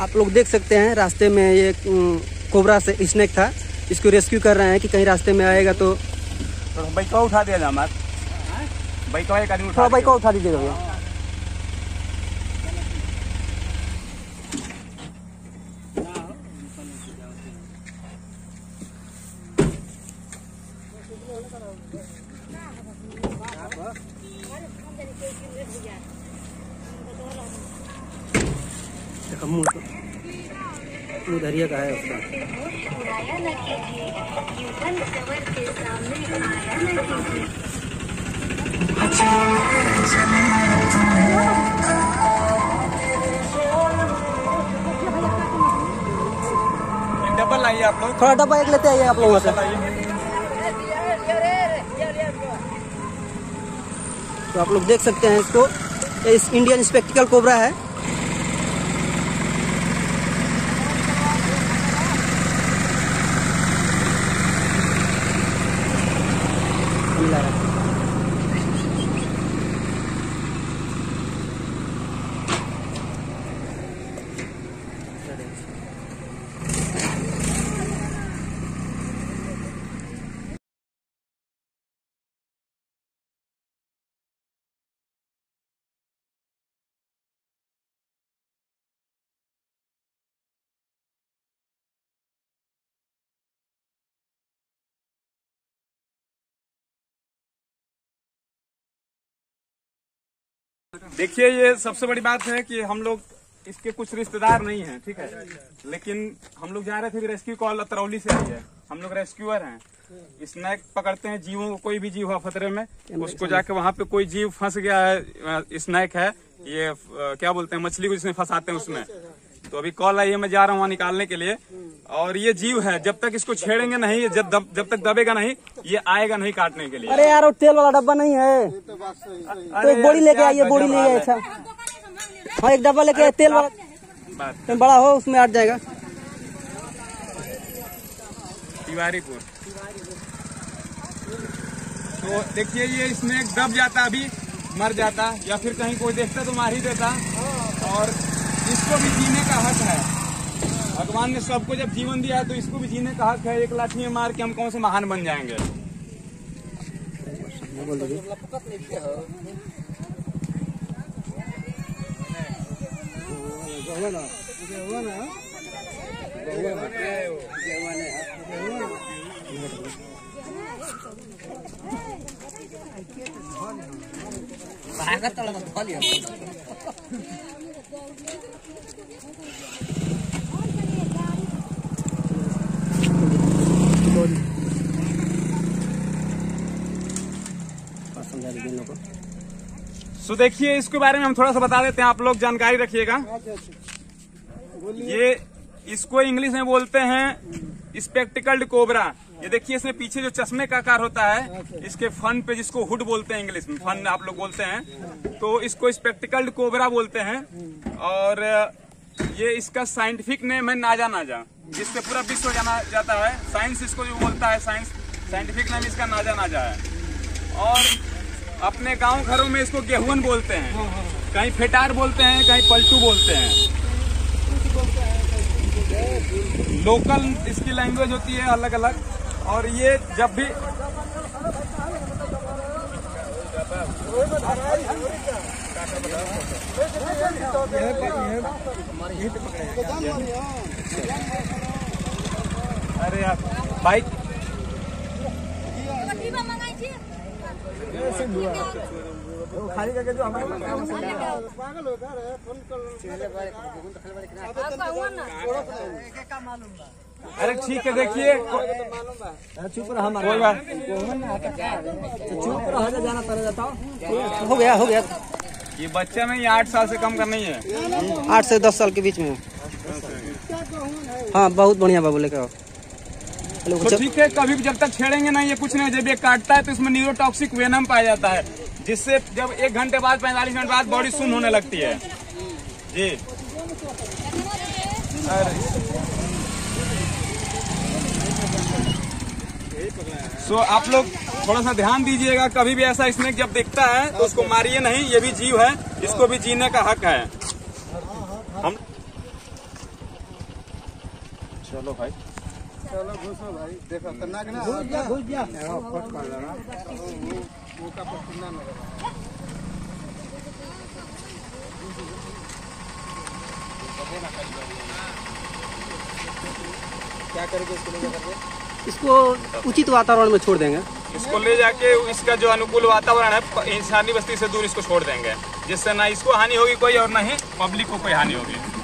आप लोग देख सकते हैं रास्ते में ये कोबरा से स्नेक था, इसको रेस्क्यू कर रहे हैं कि कहीं रास्ते में आएगा तो बाइक उठा दिया जाए, बाइक एक आदमी थोड़ा बाइक उठा दीजिएगा भैया। मुँह धरिया का है उसका। डबल आइए आप लोग, थोड़ा डब्बा एक लेते आइए आप लोगों से। तो आप लोग देख सकते हैं इसको, इस इंडियन स्पेक्टिकल कोबरा है। देखिए, ये सबसे बड़ी बात है कि हम लोग इसके कुछ रिश्तेदार नहीं हैं, ठीक है, लेकिन हम लोग जा रहे थे, रेस्क्यू कॉल अतरौली से आई है। हम लोग रेस्क्यूअर हैं, स्नैक पकड़ते हैं जीवों को, कोई भी जीव हुआ खतरे में उसको जाके वहाँ पे कोई जीव फंस गया है, स्नैक है ये क्या बोलते हैं, मछली को जिसमें फंसाते हैं उसमें। तो अभी कॉल आई है, मैं जा रहा हूँ वहाँ निकालने के लिए। और ये जीव है, जब तक इसको छेड़ेंगे नहीं, जब तक दबेगा नहीं, ये आएगा नहीं काटने के लिए। अरे यार, वो तेल वाला डब्बा नहीं है तो एक बोरी लेके आइए, बोरी ले आइए। अच्छा हाँ, एक डब्बा लेके आइए तेल वाला, तो बड़ा हो उसमें हट जाएगा। तिवारीपुर। तो देखिए, ये इसमें दब जाता, अभी मर जाता, या फिर कहीं कोई देखता तो मार ही देता। और इसको भी जीने का हक है, भगवान ने सबको जब जीवन दिया है तो इसको भी जीने का हक है। एक लाठी में मार के हम कौन से महान बन जाएंगे। तो देखिए, इसके बारे में हम थोड़ा सा बता देते हैं, आप लोग जानकारी रखिएगा। ये इसको इंग्लिश में बोलते हैं स्पेक्टिकल्ड कोबरा। ये देखिए, इसमें पीछे जो चश्मे का आकार होता है, इसके फन पे, जिसको हुड बोलते हैं इंग्लिश में, फन आप लोग बोलते हैं, तो इसको स्पेक्टिकल्ड कोबरा बोलते हैं। और ये इसका साइंटिफिक नेम है नाजा नाजा, जिससे पूरा विश्व जाना जाता है। साइंस इसको जो बोलता है, साइंटिफिक नेम इसका नाजा नाजा है। और अपने गांव घरों में इसको गेहुअन बोलते हैं, कहीं फेटार बोलते हैं, कहीं पलटू बोलते हैं। लोकल इसकी लैंग्वेज होती है अलग अलग। और ये जब भी अरे यार बाइक खाली करके जो हमारे पागल होता है अरे ठीक है, देखिए चुप रहा, कोई बात चुप रहा, जाना पड़ जाता हो गया। ये बच्चा नहीं, 8 साल से कम का नहीं है, 8 से 10 साल के बीच में। हाँ, बहुत बढ़िया बाबू लेकर। तो ठीक है, कभी भी जब तक छेड़ेंगे नहीं, ये कुछ नहीं। जब ये काटता है तो इसमें न्यूरोटॉक्सिक वेनम पाया जाता है, जिससे जब 1 घंटे बाद 45 मिनट बाद बॉडी सुन्न होने लगती है जी। सो आप लोग थोड़ा सा ध्यान दीजिएगा, कभी भी ऐसा स्नेक जब दिखता है तो उसको मारिए नहीं। ये भी जीव है, इसको भी जीने का हक है। हम चलो भाई, चलो घुसो भाई, देखो खतरनाक ना, घुस जा फट कर देना वो का पसीना न लगा। क्या करेंगे इसको ले जाकर? इसको उचित वातावरण में छोड़ देंगे। इसको ले जाके इसका जो अनुकूल वातावरण है इंसानी बस्ती से दूर इसको छोड़ देंगे, जिससे ना इसको हानि होगी कोई और ना ही पब्लिक को कोई हानि होगी।